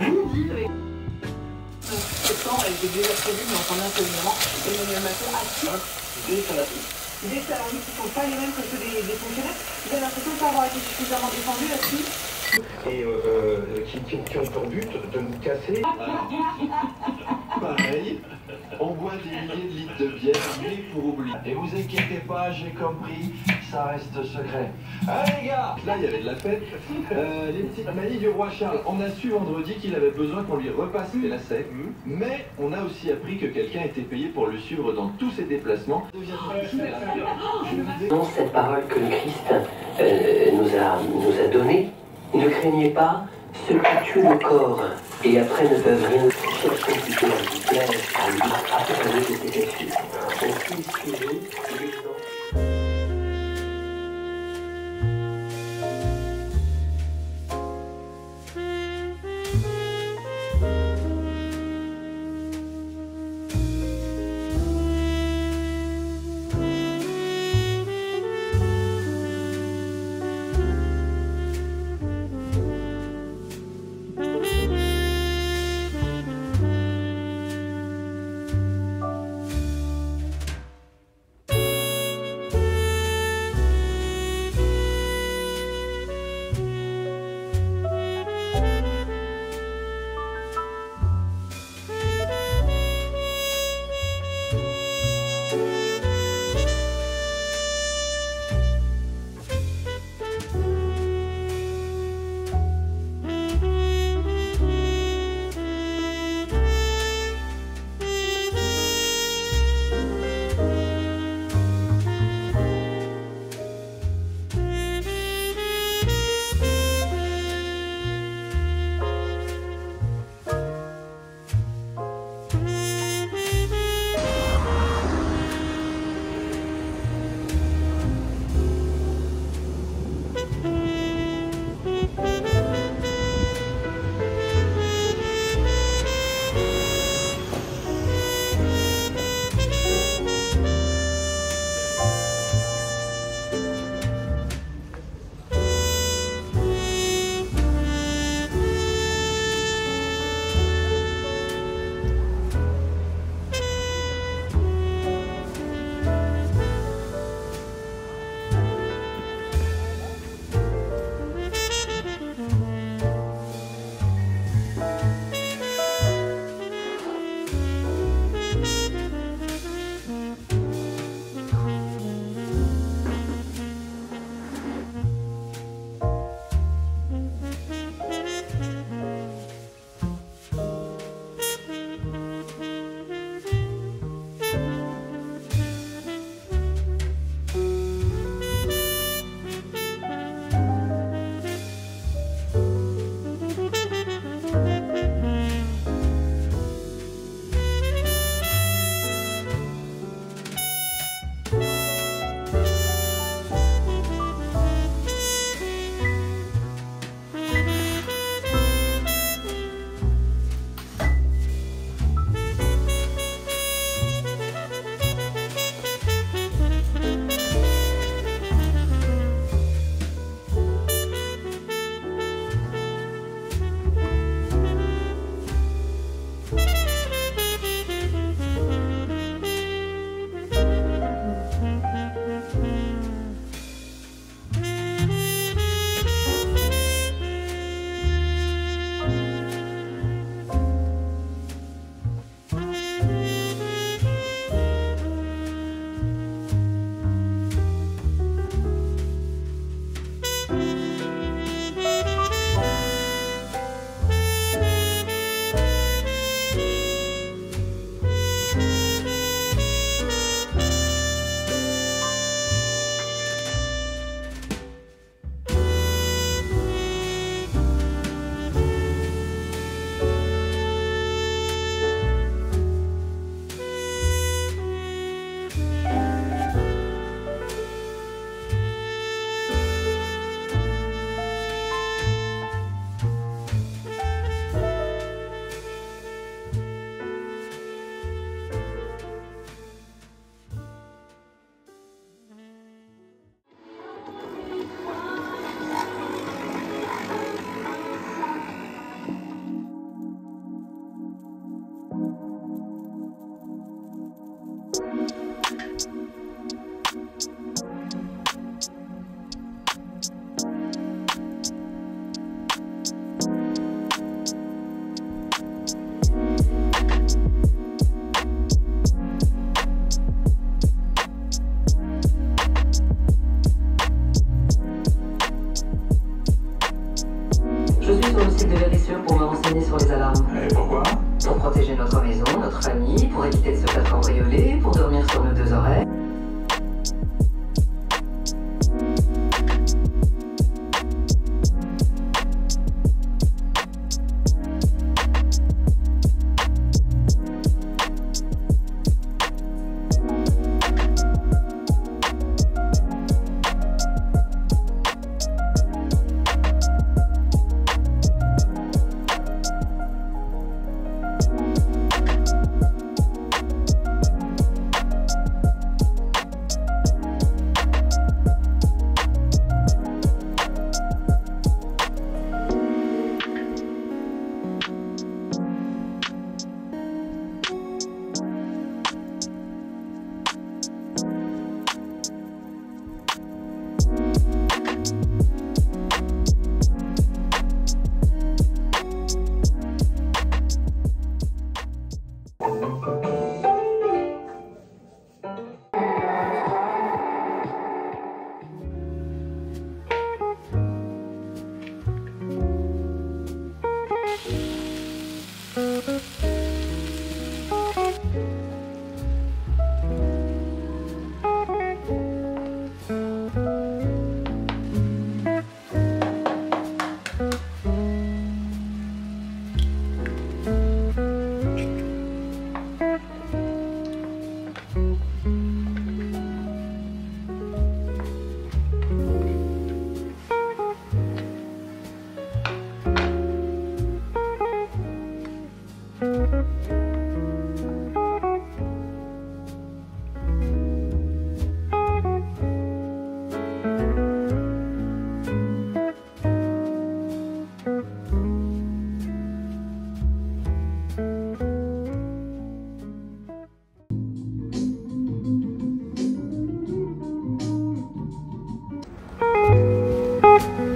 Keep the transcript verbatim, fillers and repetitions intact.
Oui, oui. Septembre, elle était déjà prévue, mais on s'en est évidemment. Emmanuel Macron assure. L'idée des salariés qui ne sont pas les mêmes que ceux des, des fonctionnaires. Vous avez l'impression de ne pas avoir été suffisamment défendu là-dessus? Et euh, euh, qui, qui, qui ont pour but de nous casser. Pareil, on boit des milliers de litres de bière, mais pour oublier. Et vous inquiétez pas, j'ai compris, ça reste secret. Allez les gars, là il y avait de la fête. Euh, les petites manies du roi Charles. On a su vendredi qu'il avait besoin qu'on lui repasse les lacets, mais on a aussi appris que quelqu'un était payé pour le suivre dans tous ses déplacements. Non, cette parole que le Christ euh, nous a, nous a donnée, ne craignez pas ceux qui tuent le corps et après ne peuvent rien chercher plutôt à vous plaire, à lui accompagner de ses excuses. On peut suivre l'exemple. site de Vérissure pour me renseigner sur les alarmes. Et pourquoi? Pour protéger notre maison, notre famille, pour éviter de se faire cambrioler, pour dormir sur nos deux oreilles. Thank you.